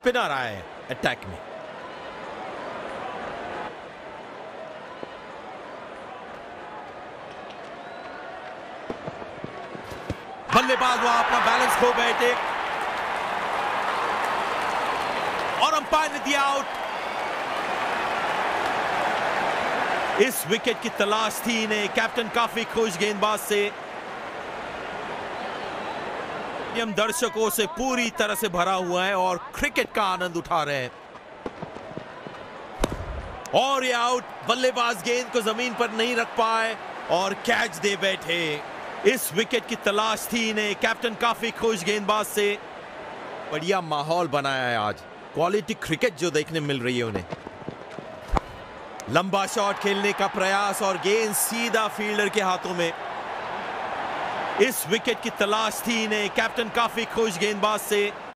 Spinner आए attack में। बल्लेबाज वहां अपना बैलेंस खो बैठे और अंपायर ने दिया आउट। इस विकेट की तलाश थी इन्हें। कैप्टन काफी खुश गेंदबाज से। हम दर्शकों से पूरी तरह से भरा हुआ है और क्रिकेट का आनंद उठा रहे हैं। और ये आउट। बल्लेबाज गेंद को जमीन पर नहीं रख पाए और कैच दे बैठे। इस विकेट की तलाश थी इन्हें। कैप्टन काफी खुश गेंदबाज से। बढ़िया माहौल बनाया है आज। क्वालिटी क्रिकेट जो देखने मिल रही है उन्हें। लंबा शॉट खेलने का प्रयास और गेंद सीधा फील्डर के हाथों में। इस विकेट की तलाश थी इन्हें। कैप्टन काफी खुश गेंदबाज से।